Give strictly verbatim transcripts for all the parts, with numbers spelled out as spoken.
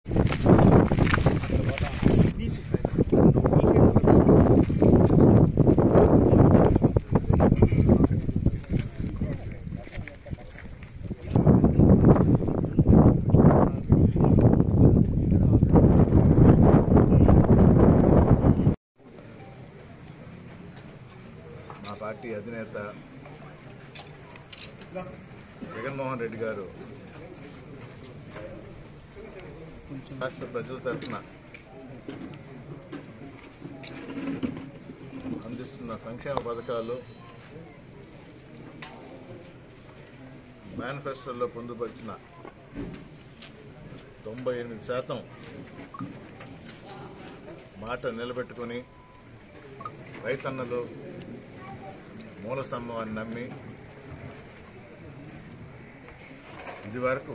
మా పార్టీ అధినేత జగన్మోహన్ రెడ్డి గారు రాష్ట్ర ప్రజల తరఫున అందిస్తున్న సంక్షేమ పథకాలు మేనిఫెస్టోలో పొందుపరిచిన తొంభై ఎనిమిది శాతం మాట నిలబెట్టుకుని రైతన్నలు మూల స్తంభాన్ని నమ్మి ఇది వరకు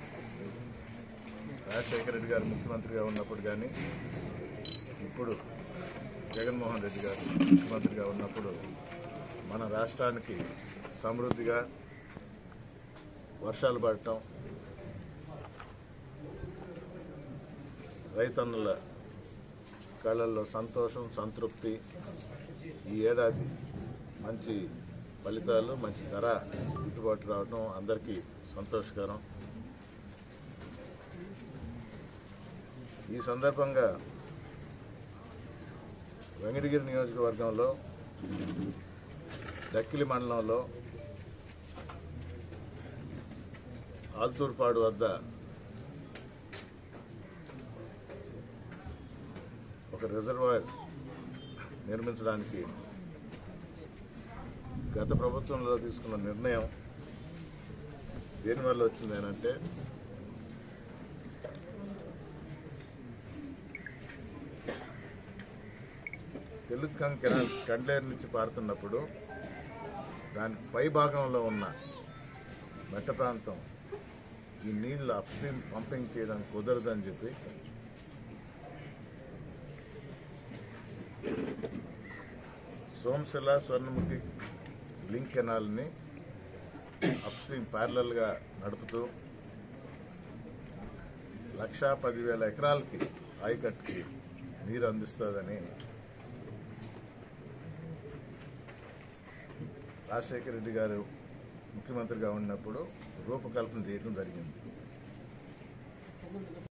రాజశేఖర రెడ్డి గారు ముఖ్యమంత్రిగా ఉన్నప్పుడు కానీ ఇప్పుడు జగన్మోహన్ రెడ్డి గారు ముఖ్యమంత్రిగా ఉన్నప్పుడు మన రాష్ట్రానికి సమృద్ధిగా వర్షాలు పడటం, రైతన్నుల కళ్ళల్లో సంతోషం, సంతృప్తి, ఈ ఏడాది మంచి ఫలితాలు, మంచి ధర గిట్టుబాటు రావడం అందరికీ సంతోషకరం. ఈ సందర్భంగా వెంకటగిరి నియోజకవర్గంలో డక్కిలి మండలంలో ఆల్తూర్పాడు వద్ద ఒక రిజర్వాయర్ నిర్మించడానికి గత ప్రభుత్వంలో తీసుకున్న నిర్ణయం దేనివల్ల వచ్చింది అంటే తెలుగుకంగ్ కెనాల్ కండ్లేరు నుంచి పారుతున్నప్పుడు దానికి పై భాగంలో ఉన్న మెట్ట ప్రాంతం ఈ నీళ్లు అప్స్ట్రీమ్ పంపింగ్ చేయడానికి కుదరదని చెప్పి సోమశిల స్వర్ణముఖి లింక్ కెనాల్ని అప్స్ట్రీమ్ ప్యారలల్ గా నడుపుతూ లక్షా పదివేల ఎకరాలకి ఆయకట్టుకి నీరు అందిస్తుందని రాజశేఖర రెడ్డి గారు ముఖ్యమంత్రిగా ఉన్నప్పుడు రూపకల్పన చేయడం జరిగింది.